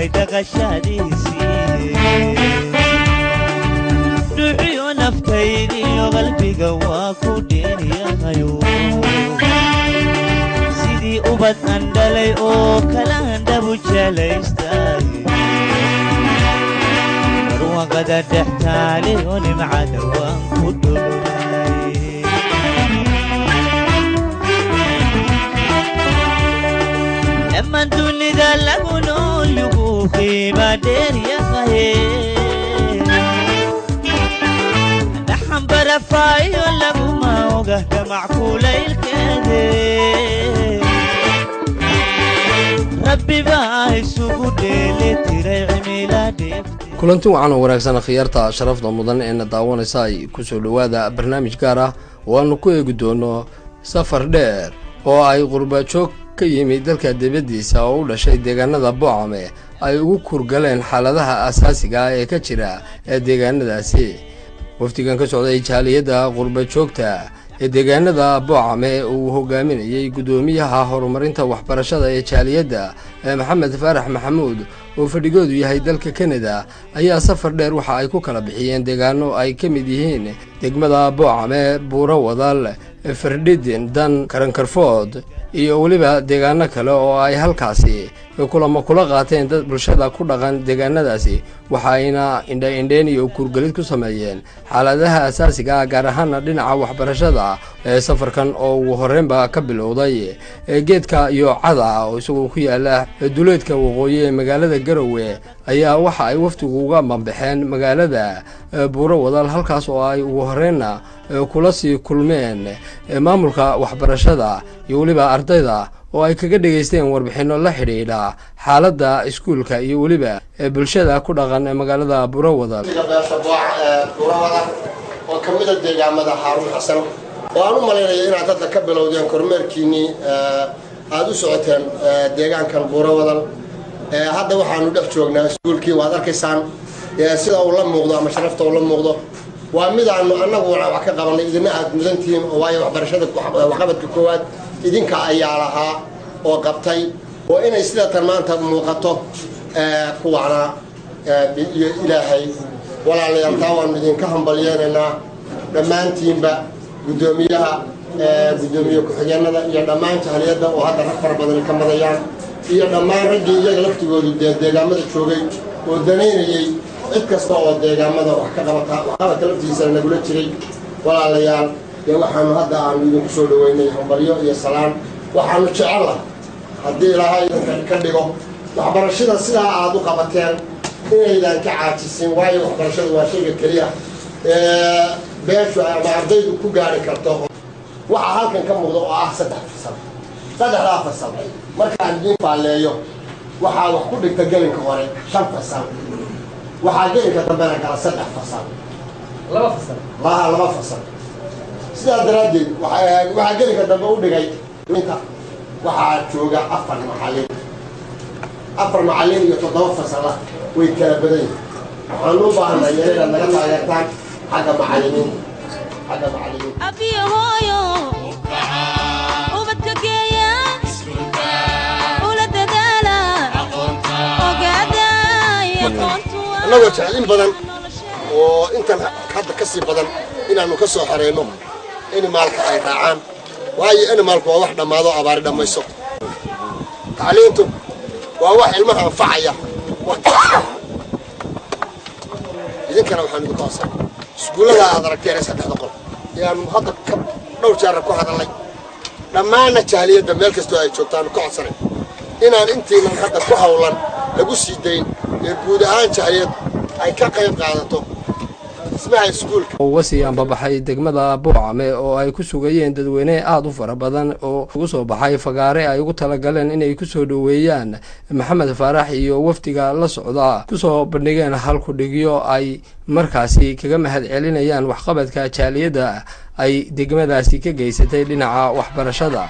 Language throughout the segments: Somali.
دغشاديسي روحي ونفتيني وقلبي قواكو ديني يا خيو سيدي أبد أندلي أو كلان دبو جاليستاي روان قدر تحتالي ونمع دوان كدولاي لما ندوني ذا لقونو يقوخي بادير يا خيو نحن برفاي ولا بما وقهد معقولي الكذب ربي باي سوق ديلي تري عميلادي kulanti wacan oo wanaagsan khiyarta sharafta mudan ee daawanaysa ay ku soo dhawaada barnaamij gaar ah oo aanu ku eegi doono safar dheer oo ay qurba joog ka yimid dalka dibadiisa oo u dhashay deegaanada Boocame ay ugu kurgaleen xaaladaha asaasiga ah ee ka jira deegaanadaasi waftigan ka socday jaaliyada qurba joogta ee deegaanada Boocame uu hogaaminayay gudoomiyaha horumarinta waxbarashada ee jaaliyada Maxamed Faarax Maxamuud oo fadhigoodu yahay dalka Canada ayaa safar dheer waxa ay ku kala bixiyeen deegaano ay ka mid yihiin degmada Boocame Buuro Wadal Fardidin Dan Karankarfood iyo waliba deegaano kale oo ay halkaasi kulamo kula qaateen dad bulshada ku dhaqan deegaanadaasi waxayna indha-indheen iyo kurgalid ku sameeyeen xaaladaha asaasiga ah gaar ahaan dhinaca waxbarashada ee safarkan oo uu horreynba ka bilowday geedka iyo cada oo isagoo ku yaala duleedka waqooyi ee magaalada Garowe ayaa waxa ay waftigu uga mambaxeen magaalada Buuro Wadal halkaas oo ay ugu horreynna kula sii kulmeen maamulka waxbarashada iyo waliba ardayda oo ay kaga dhageysteen warbixino la xiriira xaaladda iskuulka iyo waliba bulshada ku dhaqan magaalada Buuro Wadal oo kamid ah deegaamada Haarun Xasan oo aan u maleeynaa inaad dadka ka bilowdeen kormeerkiini aad u socoteen deegaankan Buuro Wadal hadda waxaanu dhex joognaa iskuulkii waad arkaysaan sida uu la muuqdo ama sharafta uu la muuqdo waa mid aanu annagu wax ka qabanay idina aad mudantiin oo waayo waxbarashada waxqabadka koowaad idinka ayaa lahaa oo qabtay oo inay sida tan maanta muuqato kuwana ilaahay walaalayaal taawaan idinka hambalyeynaa dhammaantiinba gudoomiyaha gudoomiye ku-xigeenada iyo dhammaan jaaliyada oo hadda rag fara badan ka madayaan iyo dhammaan raggii iyaga laftigoodu deegaamada joogay oo danaynayay cid kasta oo deegaamada wax ka qabata laftiisa nagula jiray walaalayaal waxaanu hadda aanu idinku soo dhaweynay hambalyo iyo salaan waxaanu jecelahay haddii ilaahay ka dhigo waxbarashada sidaa aad u qabateen inaydan ka caajisin waayo waxbarashadu waa shayga keliya beeshu ama ardaydu ku gaari karto waxa halkan ka muuqda oo ah saddexdaa fasal markaan idin faaleeyo waxaa wax ku dhigta gelinka hore 5 fasal waxaa gelinka dambena kala 3 fasal 2 fasal sidaa daraaddeed waxaa gelinka dambe u dhigay inta waxaa jooga 4 macallin iyo 7 fasal way kala badan yihiin waxaan u baahanahay inaad naga taageertaan xagga macallimiin abiyo hooyo ubadka geeya ula dadaala ogaadaya anagoo jeclin badan oo intan hadda ka sii badan inaanu ka soo xareyno animaalka ay raacaan waayo animaalku waa wax dhammaado abaari dhammayso tacliintu waa wax ilmaha anfacaya idinkana waxaan idinku codsan iskuullada aad aragteen 3 qol yaanu hadda ka dhowr jeer ku hadalnay dhammaan jaaliyada meel kasta ay joogtaan ku codsanay inaan intiina hadda ku hawlan lagu sii dayn ee guud ahaan jaaliyad ay ka qayb qaadato ismaha iskuulka wasi aan babaxay degmada Boocame oo ay ku sugayeen dadweyne aad u fara badan oo ugu soo baxay fagaare ay ugu talagaleen inay ku soo dhaweeyaan Maxamed Faarax iyo waftiga la socda ku soo bandhigeen hal ku dhigyo ay markaasi kaga mahad celinayaan waxqabadka jaaliyada ay degmadaasi ka geysatay dhinaca waxbarashada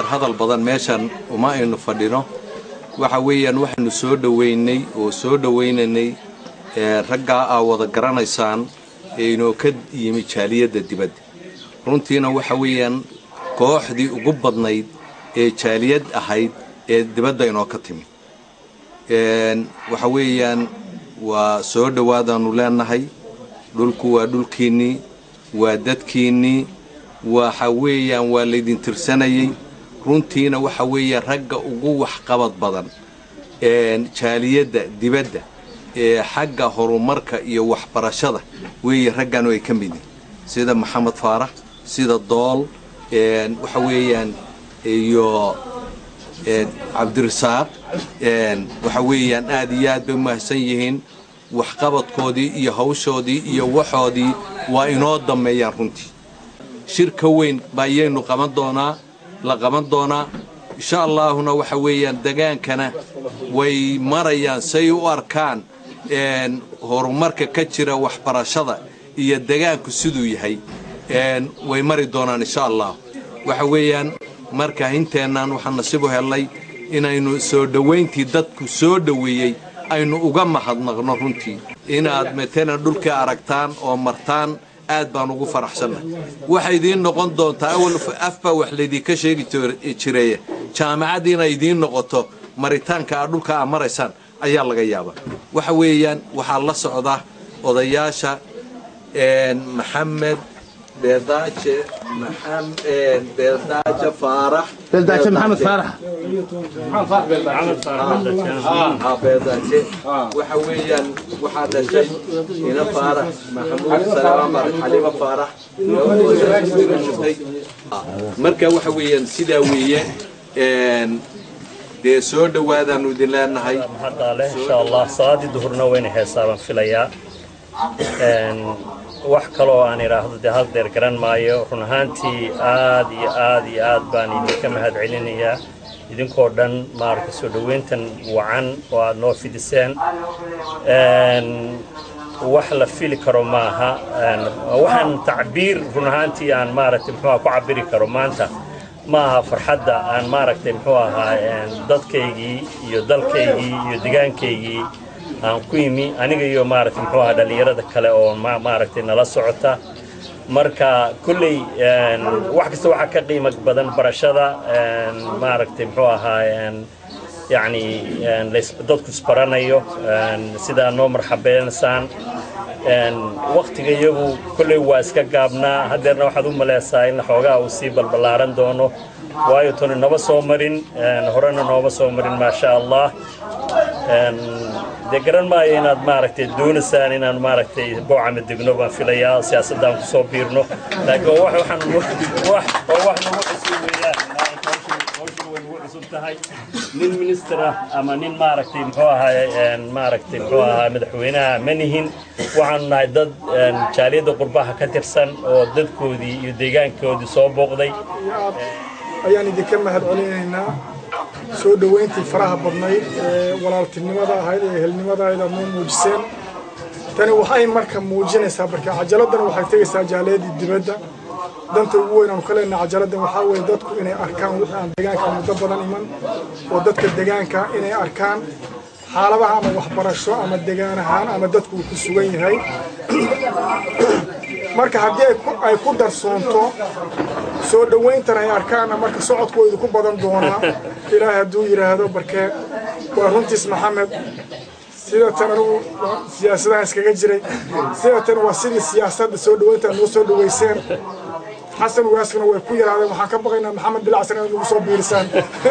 hadal badan meeshan uma aynu fadhino waxa weeyaan waxaanu soo dhaweynay oo soo dhaweynanay ragga wada garanaysaan ee inoo ka yimi jaaliyadda dibadda runtiina waxa weeyaan kooxdii ugu badnayd ee jaaliyad ahayd ee dibadda inoo ka timi waxa weeyaan waa soo dhawaadaanu leenahay dhulku waa dhulkiinnii waa dadkiinnii waxa weeyaan waa laydin tirsanayay runtiina waxa weeyaan ragga ugu waxqabad badan jaaliyadda dibadda ee xagga horumarka iyo waxbarashada weeye raggan ay ka mid yihiin sida maxamed faarax sida dool waxa weeyaan iyo cabdirasaaq waxa weeyaan aad iyo aad bay mahadsan yihiin waxqabadkoodii iyo hawshoodii iyo waxoodii waa inoo dameeyaan runtii shirka weyn bayaynu la qaban doonaa insha Allahuna waxa weeyaan dagaankana way marayaan say u arkaan horumarka ka jira waxbarashada iyo dagaanku siduu yahay way mari doonaan insha Allah waxa weeyaan marka inteenan waxaan nasiib u helay inaynu soo dhaweyntii dadku soo dhaweeyay aynu uga mahadnaqno runtii inaad meetana dhulka aragtaan oo martaan aad baan ugu faraxsanahay waxa idin noqon doontaa awal afba wax leedii ka sheegi jiray jaamacadiina idin noqoto maritaanka dhulka amaraysaan ayaa laga yaabaa waxa weeyaan waxa la socda odayaasha maxamed beedaaje faarax beedaaje maxamed faarax beedaaje waxa weeyaan waxa dhashay ina faarax maxamuud salaam xaliima faarax marka waxa weeyaan sidaa weeye dee soo dhawaadaanu idin leenahay hadda leh insha Allah salaadii duhurna wayna heesaaban filayaa wax kale oo aan iraahdo de hal deer garan maayo run ahaantii aad baan idinka mahad celinayaa idinkoo dhan maarka soo dhaweyntan wacan oo aad noo fidiseen wax la fili karo maaha waxaan tacbiir run ahaantii aan maaragtay muxuu ku cabiri karo maanta maaha farxadda aan maaragtay muxuu ahaa dadkaygii iyo dalkaygii iyo deegaankaygii aan ku yimi aniga iyo maaragtay muxuu ahaa dhalinyarada kale oo maaragtay nala socota marka kulley wax kasta waxa ka qiimo badan barashada maaragtay muxuu ahaa يعني dadku isbaranayo sida noo marxabeensaan waqtiga iyagu kulley waa iska gaabnaa hadeerna waxaad u maleysaa in xoogaa uu sii balbalaaran doono waayo tani naba soo marin horena nooba soo marin maasha Allah de garan maayo inaad maaragtay doonaysaan inaan maaragtay boocama degno baan filayaa siyaasadaan ku soo biirno laakiin waxaan wax nagu cusub weeyaan nin minister ama nin maaragtay muxuu ahaa madaxweynaha manihin waxaan nahay dad jaaliyada qurbaha ka tirsan oo dadkoodii iyo deegaankoodii soo booqday ayaan idinka mahad celinaynaa soo dhaweyntii faraha badnayd ee walaaltinimada ahayd ee ehelnimada ahayd aad noo muujiseen tani waxay marka muujinaysaa marka cajaladdan waxay tegaysaa jaaliyadii dibadda danta ugu weyn aan ka leenahay cajaladdan waxaa weeye dadku inay arkaan wixii aan deegaanka muddo badan iman oo dadka deegaanka inay arkaan xaaladaha ama waxbarasho ama deegaan ahaan ama dadku uu ku sugan yahay marka haddii ay ku darsoonto soo dhaweyntan ay arkaan marka socodkoodu ku badan doonaa ilaahay hadduu yiraahdo barkee waa runtiis maxamed sidatan anigu siyaasadaha iskaga jiray sidatan waa sidii siyaasadda soo dhaweynta noo soo dhaweyseen حسن وياسكنا ويكوير هذا وحكى بقينا محمد بالعسل إنه صوب بيرسان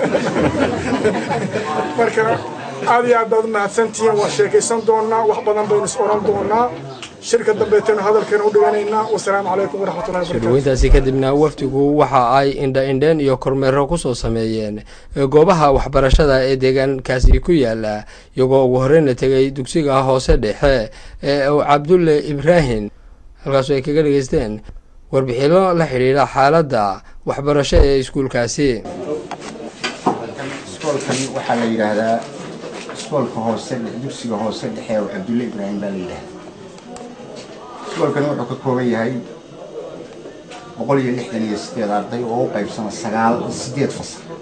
مركنا هذه عدد ما سنتين وشركة سندونا وحبنا بين سوران دونا شركة دبيتنا هذا الكلام ودينا والسلام عليكم ورحمة الله وبركاته. وين تاسكدنا وفتكو وحا أي إندن يكرم الرقص سميين جوبها وحبرشة إديجان كاسيكويا لا يجو وهرين تجي دكسيجا حسد أو عبد الله إبراهيم الرسول كجل جزدين warbixino la xiriira xaaladda waxbarasho ee iskuulkaasi iskuulkan waxa la yiraahdaa iskuulka hoose dugsiga hoose dhexe ee Cabdulle Ibrahim baa la yiraahdaa iskuulkan wuxuu ka kooban yahay 168 arday oo u qaybsan 8 fasal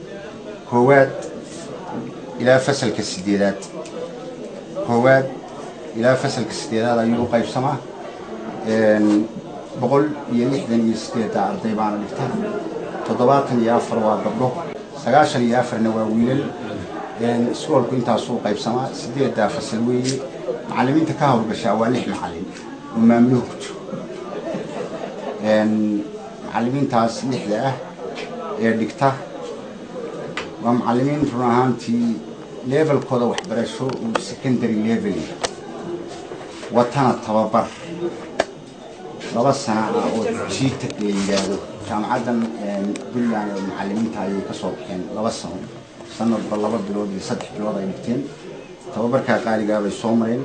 كواد إلى فصل كالسديدات كواد إلى فصل كالسديدات أيو قيب سما بقول يلحدن يستيدا عرضي بانا لفتها تضباطن يافر وقبله سقاشن يافر نواويل سؤال كنت أسوق قيب سما سديدا فصلوي معلمين تكاهر بشاوالح معلم ومملوك معلمين تاس لحدة دكتور ومعلمين رهانتي ليفل كذا وحبرشوا وسكندري ليفل وطن التوابر لبس سنة وجيتك ليجادو كان عدم بالله المعلمين تاعي كسر يعني لبسهم سنة بالله بلود يصدق بلود يمكن توابر كقاري قابل صومرين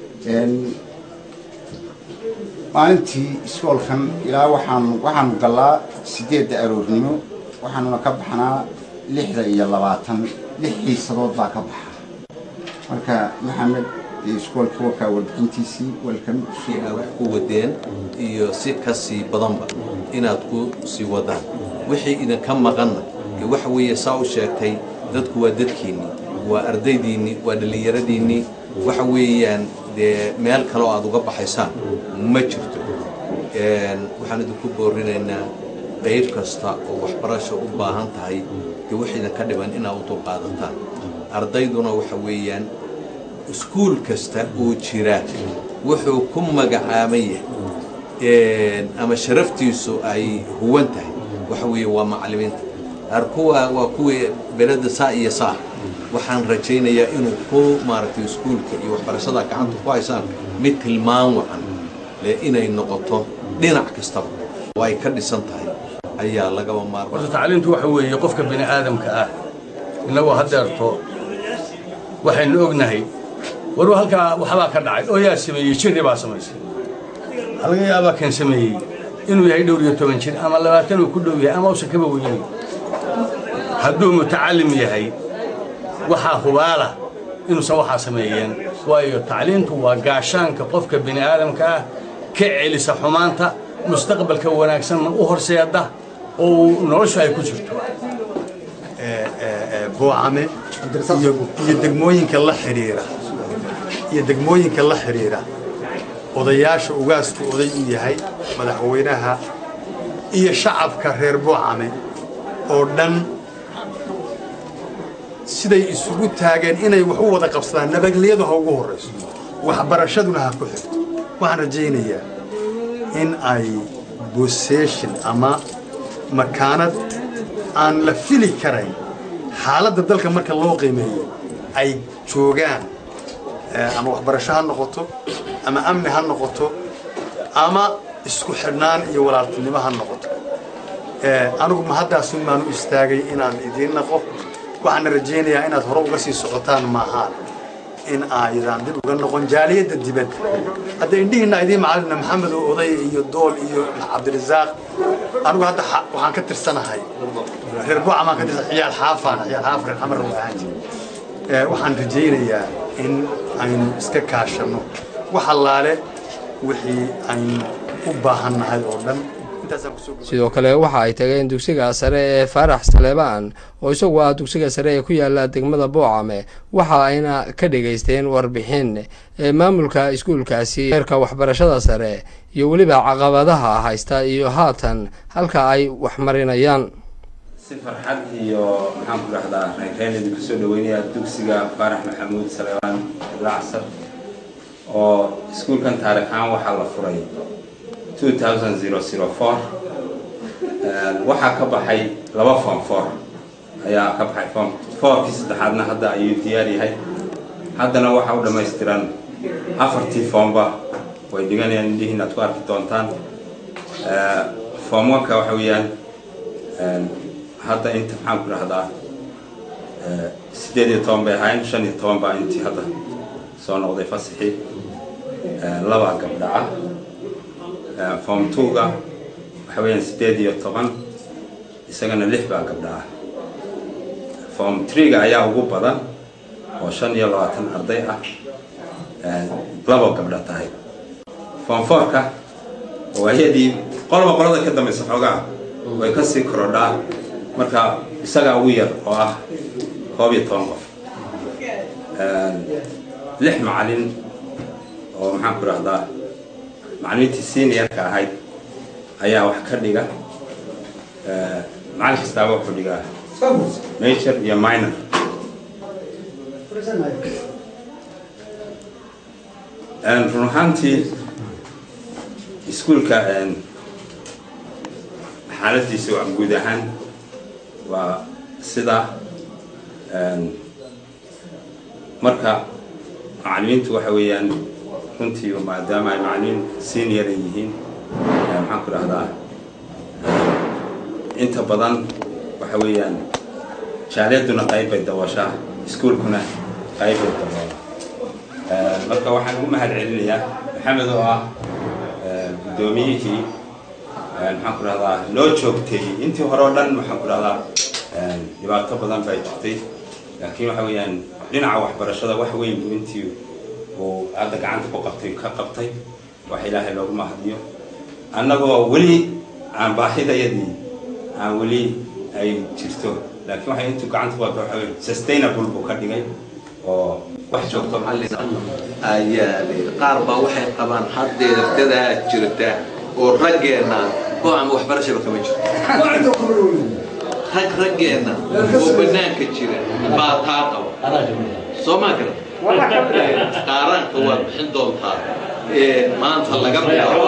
maalintii iskoolkan ilaa waxaan galaa 8 aroornimo waxaanuna ka baxnaa 6 xiisadood baa ka baxa marka maxamed iskoolka waa ka warbixintiisii walkan ku wadeen iyo si kasii badanba inaad ku sii wadaan wixii idin ka maqanna waxa weeye saa u sheegtay dadku waa dadkiini waa ardaydiini waa dhalinyaradiini waxa weeyaan meel kale oo aad uga baxaysaan ma jirto waxaan idinku boorinaynaa qayb kasta oo waxbarasho u baahan tahay wixii idin ka dhiban inaad u dulqaadataan ardayduna waxa weeyaan iskuul kasta oo jira wuxuu ku magacaaban yahay ama sharaftiisu ay huwan tahay waxa weeye waa macallimiinta arkuwa waa kuwii belada saa iyo saa waxaan rajaynayaa inuu ku maaragtay iskuulka iyo waxbarashada gacanta ku haysaan mid tilmaan wacan inay noqoto dhinac kastaba oo ay ka dhisan tahay ayaa lagaba maarmaa tacliintu waxa weeye qofka bini aadamka ah inagu hadeerto waxaynu ognahay war halkaa waxbaa ka dhacay oo yaa sameeyey jirri baa samaysay halaga yaabaa kan sameeyey inuu yahay dhowr iyo 10 jir ama 20 uu ku dhow yahay ama uusan kaba weyn hadduu mutacallim yahay waxaa hubaala inuusan waxaa sameeyeen waayo tacliintu waa gaashaanka qofka bini aadamka ah ka celisa xumaanta mustaqbalka wanaagsan u horseeda oo nolosha ay ku jirto buucame iyo degmooyinka la xiriira odayaasha ugaasku oday u yahay madaxweynaha iyo shacabka reer buucame oo dhan siday isugu taageen inay wax u wada qabsadaan nabadgelyadu ha ugu horeyso waxbarashaduna ha ku xigto waxaan rajaynayaa in ay possession ama makaanad aan la fili karayn xaaladda dalka marka loo qiimeeyo ay joogaan ama waxbarasho ha noqoto ama amni ha noqoto ama isku xidhnaan iyo walaaltinimo ha noqoto anigu ma haddaasun baan u istaagay inaan idiin naqo waxaan rajaynayaa inaad hore uga sii socotaan maahaan in aydan dib uga noqon jaaliyadda dibadda hadda indhihiina idiin macallina maxamed oo oday iyo dool iyo cabdirasaaq anigu hadda waxaan ka tirsanahay reer buucamaan ka tirsan ciyaal xaafaan reer xamar oo ahaan jiray waxaan rajaynayaa in aynu iska kaashano wax allaale wixii aynu u baahannahay oo dhan sidoo kale waxa ay tageen dugsiga sare ee Faarax Saleebaan oo isagu ah dugsiga sare ee ku yaala degmada Boocame waxa ayna ka dhageysteen warbixin maamulka iskuulkaasi heerka waxbarashada sare iyo waliba caqabadaha haysta iyo haatan halka ay wax marinayaan si farxad iyo maxaan ku raxdaa reerkeenna ku soo dhaweynaya dugsiga Faarax Maxamuud Saleebaan Lacsar oo iskuulkan taariikhan waxa la furay 2004 waxaa ka baxay 2 form 4 ayaa ka baxay form 4 kii saddexaadna hadda ayuu diyaar yahay haddana waxa uu dhameystiran 4tii formba way dhiganayaan indhihiina aad ku arki doontaan form 1ka waxa weeyaan hadda inta maxaan ku rahdaa 18 bay ahayn 15 baa intii hadda soo noqday fasaxii laba gabdhaca form 2ga waxa weeyaan 18 isagana 6 baa gabdhaca form 3ga ayaa ugu badan oo 25 arday ah laba gabdha tahay form 4ka waa hay'adii qolada ka dambaysa xogaa way ka sii korodhaa marka isagaa ugu yar oo ah 11 qof 6 macallin oo maxaan ku rahdaa macallimiintii seniorka ahayd ayaa wax ka dhiga macallin kastaaba wuxuu dhigaa major iyo minor run ahaantii iskuulka xaaladiisa waa guud ahaan waa sida marka macallimiintu waxa weeyaan runtii maadaama ay macallimiin senior yihiin maxaan ku rahdaa inta badan waxa weeyaan jaaliyaduna qayb bay dabooshaa iskuulkuna qayb bay daboolaa marka waxaan ugu mahad celinayaa maxamed oo ah guddoomiyihii maxaan ku rahdaa noo joogtay intii hore oo dhan waxaan ku rahdaa dhibaato badan baa jirtay laakiin waxa weeyaan dhinaca waxbarashada wax weyn buu intii uu hadda gacanta ku qabtay ka qabtay wax ilaahay loogu mahadiyo annagoo weli aan baahidayadii aan weli ay jirto laakiin waxay intuu gacanta ku qabtay waxa weeye sustainable buu ka dhigay oo wax joogto ayaa qaar baa waxay qabaan haddeertadaa jirta oo raggeena oo aan waxbarashaba kama jirto raggeena oo banaanka jira baa taa qaba soo ma kale qaaraanka waad bixin doontaa maanta laga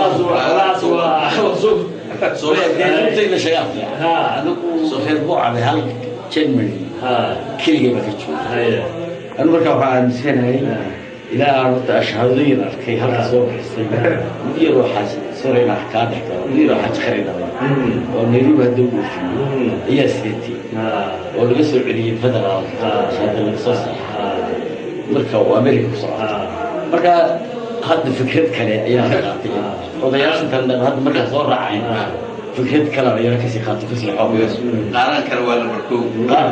أنا مركب عن سنة إلى أربعة أشهرين أركي هذا صوب السنة نديروا حاجة صورنا حكاية نديروا حاجة خيرنا ونريد هدوء هي سيتي والقصة عليه بدل هذا القصص مركب وأمريكا صراحة مركب هذا فكرة كله أيام قاطعة وضيعش أنت هذا مركب صور عين فكرة كلام يا كسي خاطر كسي حب قارن كانوا ولا مركوب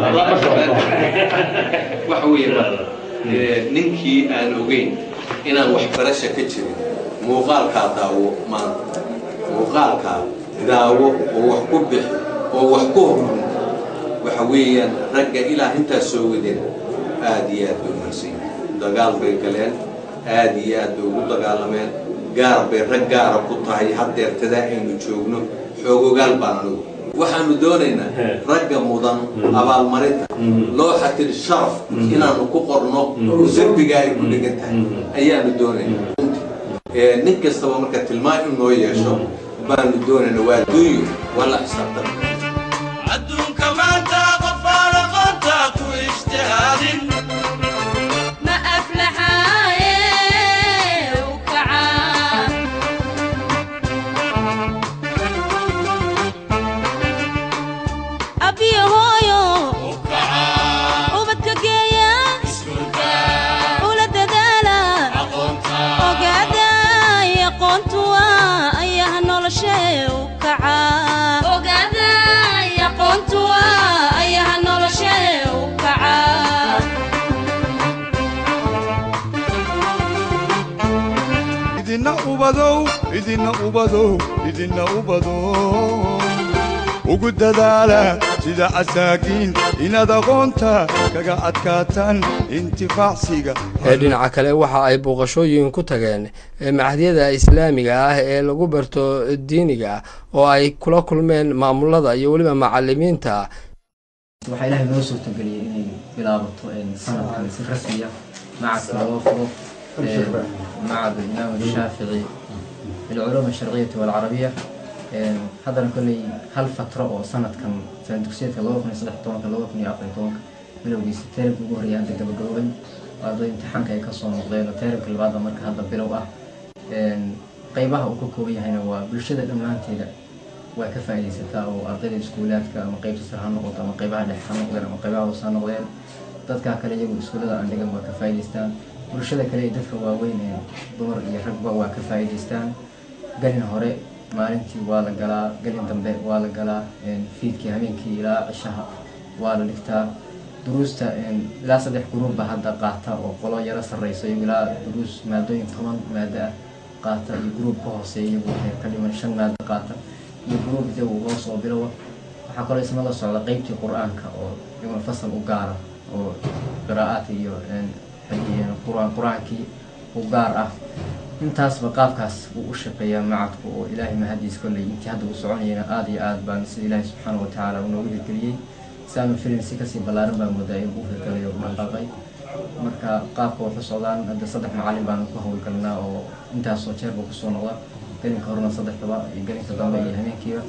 وحوي ننكي أنا وين إنا وحبرشة كتير مقال كداو ما مقال كداو وحكوب وحكوب وحويا رجع إلى أنت سويدين آديات بالمرسي دجال بيكلين آديات ودجال من قارب رجع ركضها حتى ارتداء إنه شغله حقوق قلبنا waxaanu doonaynaa ragga mudan abaalmarinta looxa tir sharaf inaanu ku qorno zambiga ay ku dhigan tahay ayaanu doonaynaa nin kastaba marka tilmaan inoo yeesho baanu doonaynaa waa duuyo wala xisaabtan adduunka maanta qof aan aqoonta ku ijtihaadin ma aflaxaaye u kacaa idina ubadow ugu dadaala sida asaakiin inaad aqoonta kaga adkaataan intifaacsiga dhinaca kale waxa ay booqashooyin ku tageen macadyada islaamiga ah ee lagu barto diiniga oo ay kula kulmeen maamulada iyo waliba macallimiinta waxa ilaahay noo soo tageliyay inay bilaabato sanadkan si rasmi ah macadka loo furo معهد الإمام الشافعي للعلوم الشرقية والعربية هذا كله هل فترة أو سنة كم سنة تكسير كلوه من صدق طونك كلوه من يعطي طونك بلو جيس ترب وجوري عندك قبل جوبن وهذا امتحان كي كسون وغير ترب كل بعض مرك هذا بلوه قيبها وكوكوية هنا وبالشدة الأمانة تيجا وكفاية ستة وأرضي السكولات كمقيب سرحان نقطة مقيبها لحان غير مقيبها وصان غير تذكر كله يجوا السكولات عندك وكفاية ستان bulshada kale ee dadka waaweyn ee dumar iyo ragba waa ka faa'iideystaan galin hore maalintii waa la galaa galin dambe waa la galaa fiidkii habeenkii ilaa cishaha waa la dhigtaa duruusta ilaa 3 gruub ba hadda qaata oo qolo yara sarreyso ilaa duruus maadooyin 10 maado ah qaata iyo gruub ka hooseeya waxay ka dhiman 5 maado qaata iyo gruub jaw hoos oo bilow waxaa kaloo isna la socda qeybtii qur-aanka oo iyaguna fasal u gaara oo qiraa'aad iyo qur-aankii u gaar ah intaasba qaabkaas uu u shaqeeyaa macadku oo ilaahay mahadiis kolley intii hadda uu soconayana aada iyo aad baan sida ilaahay subxaana watacaala uu noogu hirgeliyey si aanu filim si kasii ballaaran baa moodaa inuu u hirgalay oo u dhaqaaqay marka qaabka wuxuu socdaan hadda 3 macallin baan ku howlgalnaa oo intaasoo jeer buu kusoo noqda gelinka horena 3 taba iyo gelinka dambe iyo habeenkiiba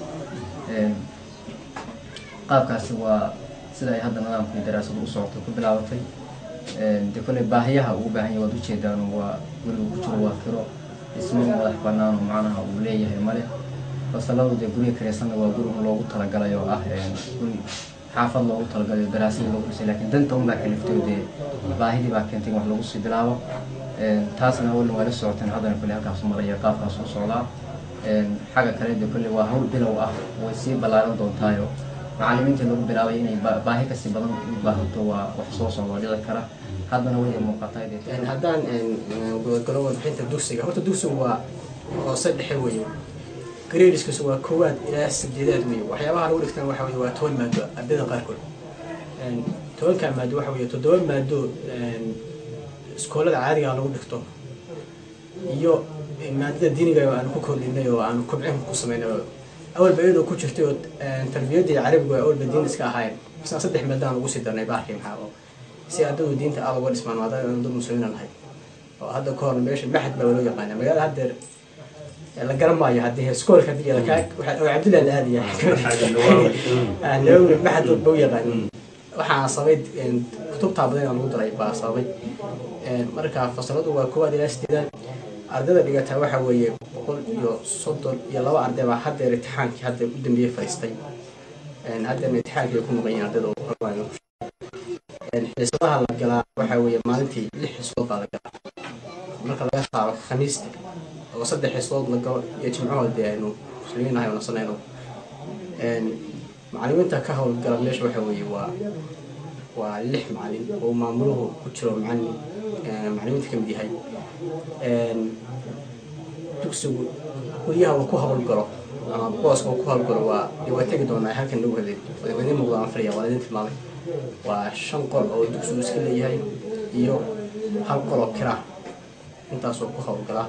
qaabkaasi waa sida ay hadda nidaamkii daraasadu u socotay ku bilaabatay de kolley baahiyaha ugu baahan yahay waad ujeedaan waa guriga ku jiro waa kiro isma madax bannaan oo macnaha uu leeyahay male fasaladu dee guriga kareysanna waa guri un loogu talagalay oo ah guri xaafad loogu talagalay oo daraasada loogu dhisay laakiin danta unbaa kaliftay dee baahidii baa keentay in wax lagu sii bilaabo taasna awalna waa la socoteen haddana kolley halkaas maraya qaabkaas u socdaa xagga kale dee kolley waa hawl bilow ah way sii ballaaran doontaayo macallimiinta lagu bilaabay inay baahi kasii badan u baahato waa wax soo socdo dhici kara haddana way muuqataa haddaan gudagalo warbixinta dugsiga horta dugsigu waa hoose dhexe weeye gradeskiisu waa 1 ilaa 8 weeye waxyaabaha lagu dhigtaan waxa weeye waa 10 maado ardayda qaarkood 10 maado waxa weeye 7 maado iskoolada caadiga lagu dhigto iyo maadada diiniga aan ku kordhinay oo aan kobcin ku sameeyay أول بيدو كوتشرتي تربيتي عربي أول بدين إسكا هاي بس أنا صدق مدان وقصي درني باكي محاول سيادو دين تأبى ورد اسمه هذا ضد مسوينا هاي وهذا كورن بيش ما حد بقوله يقانا ما قال هذا الجرم ما يهديه سكول كذي لكاك وعبد الله الآدي أنا ما حد بقوله يقانا وحنا صبيت كتب تعبدين على الوضع يبقى صبيت مركا فصلته وكواد الاستدان ardayda dhigata waxa weeye 130 iyo 2 arday baa hadda imtixaankii hadda u dambeeyay fariistay hadda imtixaankii ku maqan ardayda oo qoraayo xiisadaha la galaa waxa weeye maalintii 6 xiisood baa la galaa marka laga saaro khamiistii oo 3 xiisood la galo iyo jimcahood aynu suuqinahay oo nasanayno macallimiinta ka howlgala meesha waxa weeye waa 6 macallin oo maamuluhu ku jiro macallimiinta kamid yahay dugsigu guryaha uu ku howlgalo ama booska uu ku howlgalo waa tegi doonaa halkan lagu helay wadadii muuqdaan fariya waa idin tilmaamay waa 5 qol oo dugsigu iska leeyahay iyo 1 qol oo kira intaas oo ku howlgala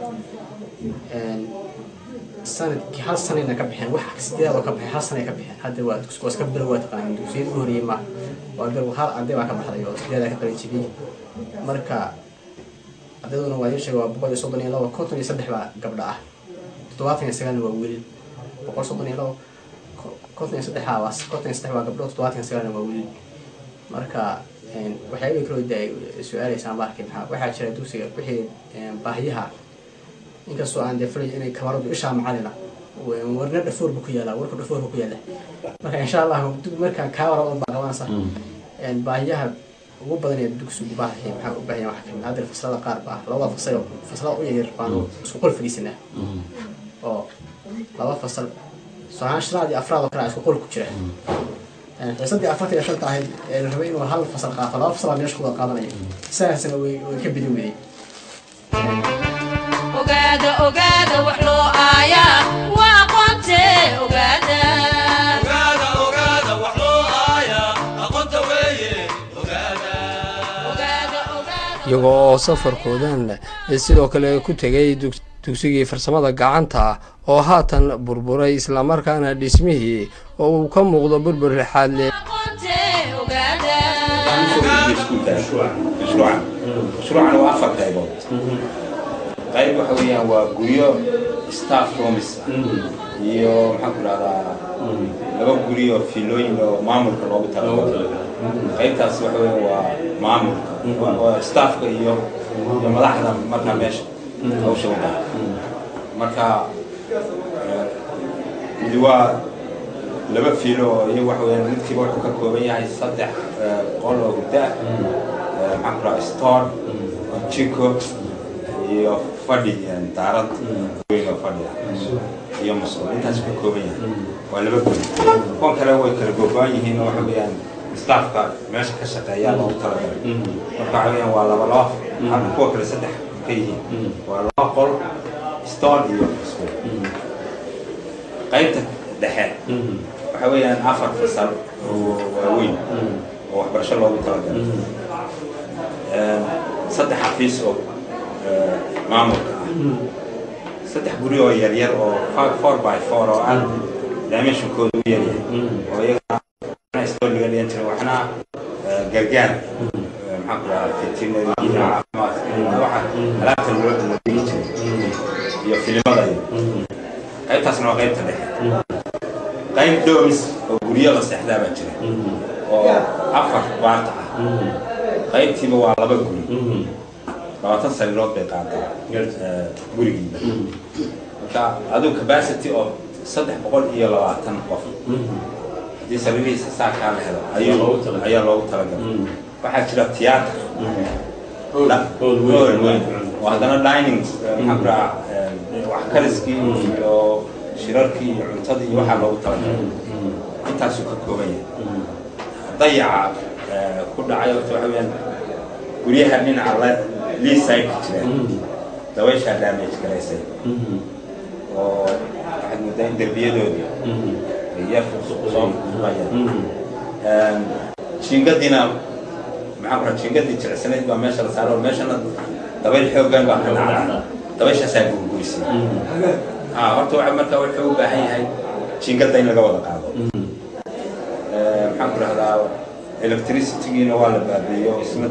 sanadkii hal sanadna ka bixin wax sideed oo ka bixin hal sanad ka bixin hadda waa dugsigu iska bilow taqaan dugsiga horiyay ma waa bil hal arday baa ka baxday oo sideed ka qalin jibiyay marka ardaydoona waa yeeshay waa 132 konton iyo 3 baa gabdha ah 79 waa wiil 132 konton iyo 3 waa konton iyo 3 waa gabdho 79 waa wiil marka waxyaabay kala day su'aalaysan markii waxa jira dugsiga wixii baahiyaha inkastoo aan defray inay kamaradu isha macalina warna dhafoor ku yaala warku dhafoor ku yaala marka insha Allah marka kaawara oo baqawansa baahiyaha ugu badan ee dugsigu baahay waxa u baahan wax kamid hadda fasalada qaar baa laba fasal u yar baan isku qol fadhiisana oo laba fasal soo sharaadi afraad oo kala isku qol ku jira xiisadii afarta iyo shanta ahayd ee rabay inuu hal fasal qaato laba fasal meesha ku qaadanaya saasana way ka bidin weeyay ogaada wax loo aayaa waa qonte ogaada iyagoo oo safarkoodan sidoo kale ku tegay dugsigii farsamada gacanta oo haatan burburay islamarkaana dhismihii oo uu ka muuqdo burbur lixaad leh مشروعنا وافق قيبوت قيب وحويا وقريو ستاف رومس iyo maxaan ku radaa laba guriyo fiilooyin oo maamulka loogu talagalay qaybtaas waxa weeye waa maamulka staffka iyo madaxda marka meesha hawsha wada marka mid waa laba fiilo iyo waxa weeye midkiiba wuxuu ka kooban yahay 3 qol oo guda maxaan ku radaa store chico iyo fadhi daarad weyn oo fadhi iyo mas'uul intaas ku kooban yahay waa laba guri kon kale way kala goobaan yihiin oo waxa weeyaan staffka meesha ka shaqeeya loo talagalay marka weeyaan waa laba hal kuwa kale 3 ka yihiin waa laba qol store iyo mas'uul qaybta dhexe waxa weeyaan 4 fasal oo waaweyn oo waxbarasho loogu talagalay 3 xafiis oo maamulka ah 3 guri oo yar yar oo 4x4 oo aan dimension-koodu u yar yahay oo iyaga iskooliga dhigan jiray waxna gargaar maxaa ku dhahaa veterinary caafimaadka alaabta loo dhigi jiray iyo filimada qaybtaasna waa qaybta dhexe qayb doomis oo guryo la seexdaa baa jira oo 4 baarta ah qaybtiiba waa 2 guri 20 sariirood bay qaadaa gurigiiba marka aduu capacity oo 320 qof haddii sariirihiisa saa kaa la helo ayaa loogu talagalay waxaa jira tiyaatar oo haddana dining maxaa ku dhahaa wax kariskii iyo shirarkii iyo cuntadii iyo waxaa loogu talagalay intaasuu ka kooban yahay dayaca ku dhacay horta waxa weeyaan guryaha dhinaca leaside jira dabayshaa damage garaysay oo waxaad moodaa in derbiyadooda yar soo fuqayaan jiingadiina maxaa ku dhaha jiingadii jilicsanayd baa meesha la saaro meeshana dabayl xooggan baa ka dhacda dabayshaasaa gurgurisay horta waxa markaa wuxuu u baahan yahay jiingada in laga wada qaado maxaan ku dhahdaa electricity-giina waa la baabiiyo isna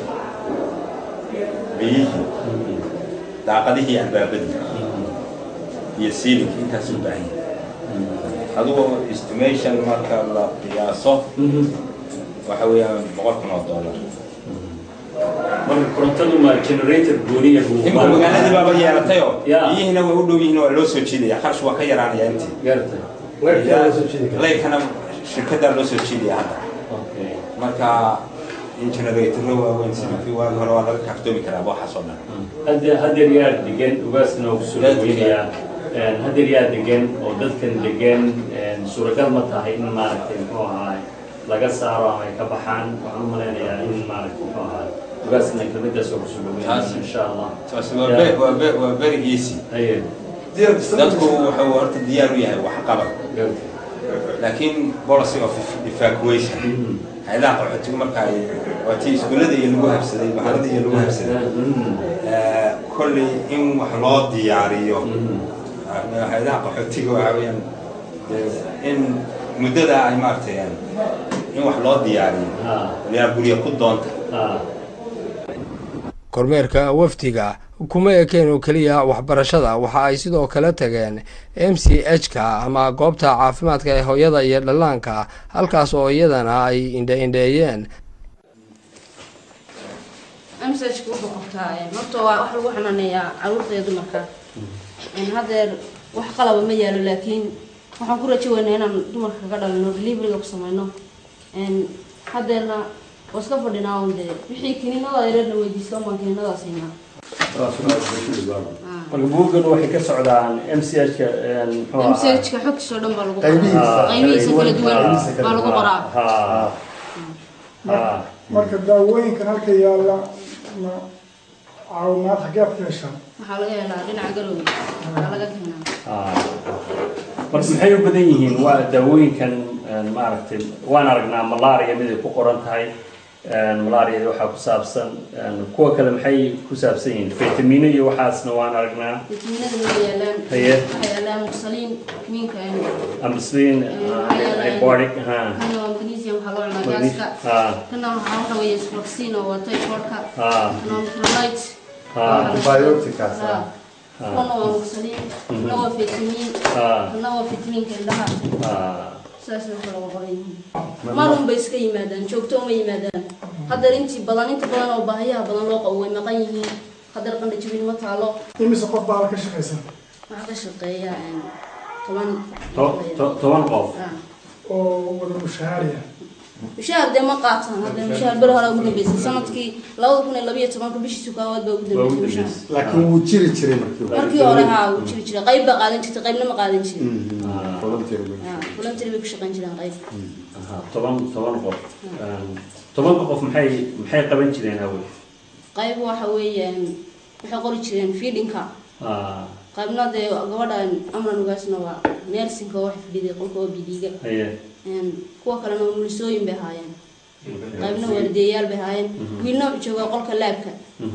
biyihii daaqadihii albaabadii iyo siilinki intaas u baahan yahay adugu estimation marka la qiyaaso waxa weeyaan $100,000 marka korontadu ma generator gooniya imka magaaladii baaba yeelatayoo biyihiina way u dhow yihiin waa loo soo jiidaya kharash waa ka yaraanaya intii leyrkana shirkaddaa loo soo jiidaya hadda marka in generatorro waaweyn sida kii waagi hore waa laga kaaftoomi karaa waxaas oo dhan haddeer yaa degan ugaasna ugu soo dhaweynayaa haddeer yaa degan oo dadkan degan suuragal ma tahay in maaragtay muxuu ahaa laga saaro ama ay ka baxaan waxaan u malaynayaa in maaragtay muxuu ahaa ugaasna kelmadaas oo kusoo dhaweynaya insha allah waa very easy dadku wuxuu horta diyaar u yahay waxqabad laakiin policy of evacuation hay'adaha qaxootiga marka ay waatii iskuulada iyo lagu habsaday bahalada iyo lagu habsaday kolley in wax loo diyaariyo hay'adaha qaxootiga waxa weeyaan in muddada ay maartay in wax loo diyaariyo waliyaa guriga ku doonta kormeerka wafdiga kuma ekeen oo keliya waxbarashada waxa ay sidoo kale tageen MCH-ka ama goobta caafimaadka ee hooyada iyo dhallaanka halkaas oo iyadana ay indheeyeen MCH-ku wuxuu qabtaa horta waa wax lagu xanaaneeyaa carruurta iyo dumarka haddeer wax qalaba ma yaalo laakiin waxaan ku rajo weynaa inaan dumarka kaga dhalino deliveryga ku samayno haddeerna waa iska fadhinaa un dee wixii kiniinada yareerna weydiisto maan kiniinadaa siinaa marka buuggan waxay ka socdaan MCH-ka MCH-ka xogtiisa oo dhan baa lagu qoraa qaybihiisa kala duwan baa lagu qoraa marka daawooyinkan halka yaalla caawimaad xaggee ku yeeshaan waxaa laga helaa dhinaca galowga waxaa laga keenaa marka maxay u badan yihiin waa daawooyinkan maaragtay waan aragnaa malaria mid ay ku qoran tahay malaria waxaa ku saabsan kuwa kale maxay ku saabsan yihiin vitamino iyo waxaasna waan aragnaa vitaminada way yaalaan waxay yaalaan muxsaliin kiniinka amoxicillin ibotic magnesium waxaa loo cunaa gaaska kana waxa weeye vaccine oo typhoidka microlight antibiotics kana waa muxsaliin kana waa vitamin kana waa vitaminka indhaha saas oo kale waa qoran marun bay iska yimaadaan joogto uma yimaadaan haddar inta badan oo baahiyaha badan loo qabo way maqan yihiin haddar qandha jabin ma taalo imise qof baa ka shaqaysa waxaa ka shaqeeya 10 qof oo wada mushaariya mushaar dee ma qaataan hadda mushaar bar hore ugu dambeysay sanadkii 2012 bishii koowaad baa ugu dambeysay laakiin wuu jiri jiray markii hore wuu jiri jiray qayb baa qaadan jirtay qaybna ma qaadan jirin volunteer bay ku shaqayn jireen qayb 10 qof maxay qaban jireen awal qayb waxa weeyaan waxay qori jireen feedingka qaybna dee gabadhan amran ugaasna waa neersinka wax fadhiday qolka OBD-ga kuwa kalena umulisooyin bay ahaayeen qaybna waardiyayaal bay ahaayeen wiilna wuxuu joogaa qolka laabka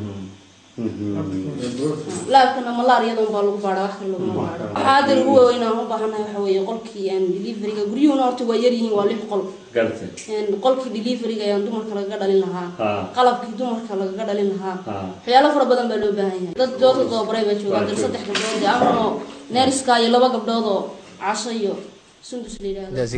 laabkana malaariyadan baa lagu baadhaa wax kale laguma baadho waxaa hadda ugu waaweyn aan u baahanahay waxa weeye qolkii deliveryga guryuhuna horta waa yaryihiin waa 6 qol qolkii deliveryga ayaan dumarka lagaga dhalin lahaa qalabkii dumarka lagaga dhalin lahaa waxyaalo fara badan baa loo baahan yahay dad doorta doobaray baa joogaa dad 3 gabdhood amrano neeriska iyo 2 gabdhood oo casho iyo sundus la yiraahdo